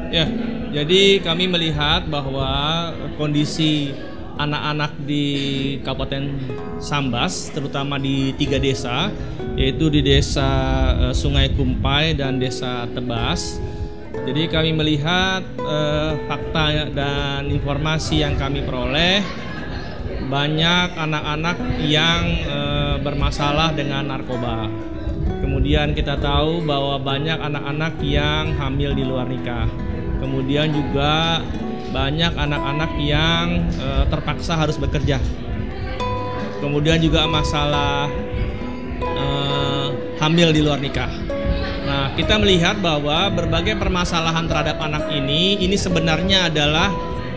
Ya, jadi kami melihat bahwa kondisi anak-anak di Kabupaten Sambas, terutama di 3 desa, yaitu di Desa Sungai Kumpai dan Desa Tebas. Jadi kami melihat fakta dan informasi yang kami peroleh, banyak anak-anak yang bermasalah dengan narkoba. Kemudian kita tahu bahwa banyak anak-anak yang hamil di luar nikah. Kemudian juga banyak anak-anak yang terpaksa harus bekerja. Kemudian juga masalah hamil di luar nikah. Nah, kita melihat bahwa berbagai permasalahan terhadap anak ini sebenarnya adalah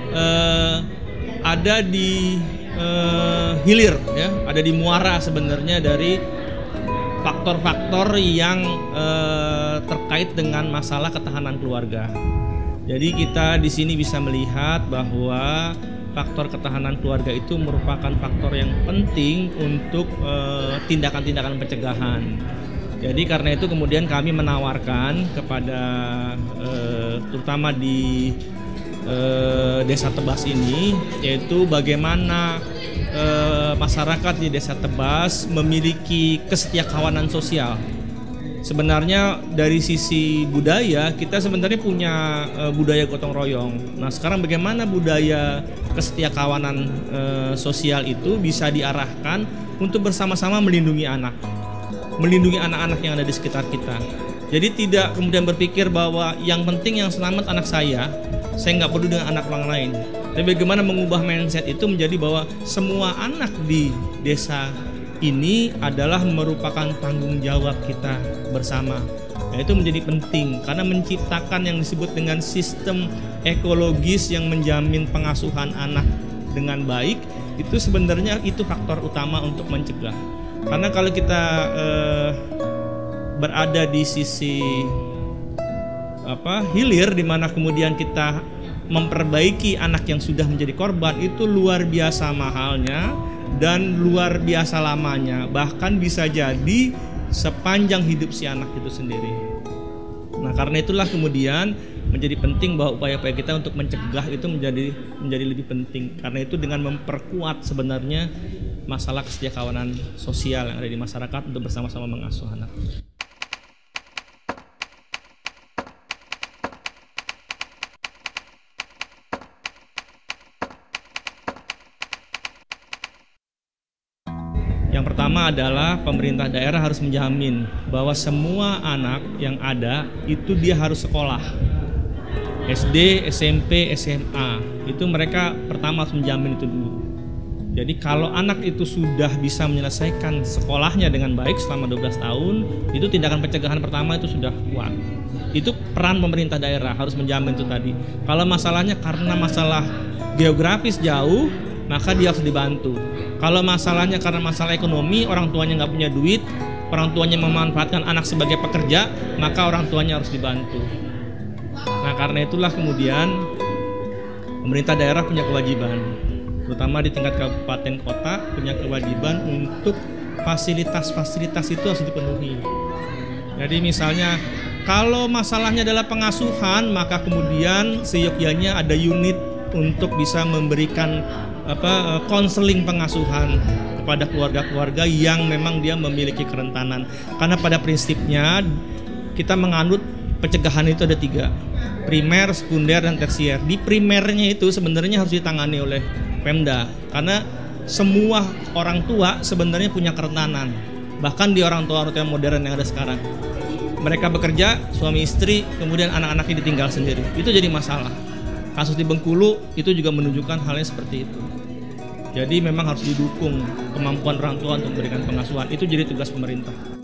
ada di hilir, ya, ada di muara sebenarnya dari faktor-faktor yang terkait dengan masalah ketahanan keluarga. Jadi kita di sini bisa melihat bahwa faktor ketahanan keluarga itu merupakan faktor yang penting untuk tindakan-tindakan pencegahan. Jadi karena itu kemudian kami menawarkan kepada terutama di Desa Tebas ini, yaitu bagaimana masyarakat di Desa Tebas memiliki kesetiakawanan sosial. Sebenarnya dari sisi budaya kita sebenarnya punya budaya gotong royong. Nah, sekarang bagaimana budaya kesetiakawanan sosial itu bisa diarahkan untuk bersama-sama melindungi anak-anak yang ada di sekitar kita. Jadi tidak kemudian berpikir bahwa yang penting yang selamat anak saya nggak peduli dengan anak orang lain. Tapi bagaimana mengubah mindset itu menjadi bahwa semua anak di desa ini adalah merupakan tanggung jawab kita bersama. Nah, itu menjadi penting karena menciptakan yang disebut dengan sistem ekologis yang menjamin pengasuhan anak dengan baik, itu sebenarnya itu faktor utama untuk mencegah. Karena kalau kita berada di sisi hilir, di mana kemudian kita memperbaiki anak yang sudah menjadi korban, itu luar biasa mahalnya dan luar biasa lamanya, bahkan bisa jadi sepanjang hidup si anak itu sendiri. Nah, karena itulah kemudian menjadi penting bahwa upaya-upaya kita untuk mencegah itu menjadi lebih penting. Karena itu dengan memperkuat sebenarnya masalah kesetiakawanan sosial yang ada di masyarakat untuk bersama-sama mengasuh anak. Yang pertama adalah pemerintah daerah harus menjamin bahwa semua anak yang ada itu dia harus sekolah. SD, SMP, SMA, itu mereka pertama harus menjamin itu dulu. Jadi kalau anak itu sudah bisa menyelesaikan sekolahnya dengan baik selama 12 tahun, itu tindakan pencegahan pertama itu sudah kuat. Itu peran pemerintah daerah harus menjamin itu tadi. Kalau masalahnya karena masalah geografis jauh, maka dia harus dibantu. Kalau masalahnya karena masalah ekonomi, orang tuanya nggak punya duit, orang tuanya memanfaatkan anak sebagai pekerja, maka orang tuanya harus dibantu. Nah, karena itulah kemudian pemerintah daerah punya kewajiban, terutama di tingkat kabupaten kota, punya kewajiban untuk fasilitas-fasilitas itu harus dipenuhi. Jadi misalnya kalau masalahnya adalah pengasuhan, maka kemudian seyogyanya ada unit untuk bisa memberikan konseling pengasuhan kepada keluarga-keluarga yang memang dia memiliki kerentanan. Karena pada prinsipnya kita menganut pencegahan itu ada 3, primer, sekunder, dan tersier. Di primernya itu sebenarnya harus ditangani oleh Pemda, karena semua orang tua sebenarnya punya kerentanan. Bahkan di orang tua yang modern yang ada sekarang, mereka bekerja, suami istri, kemudian anak-anaknya ditinggal sendiri. Itu jadi masalah. Kasus di Bengkulu itu juga menunjukkan halnya seperti itu. Jadi memang harus didukung kemampuan orang tua untuk memberikan pengasuhan. Itu jadi tugas pemerintah.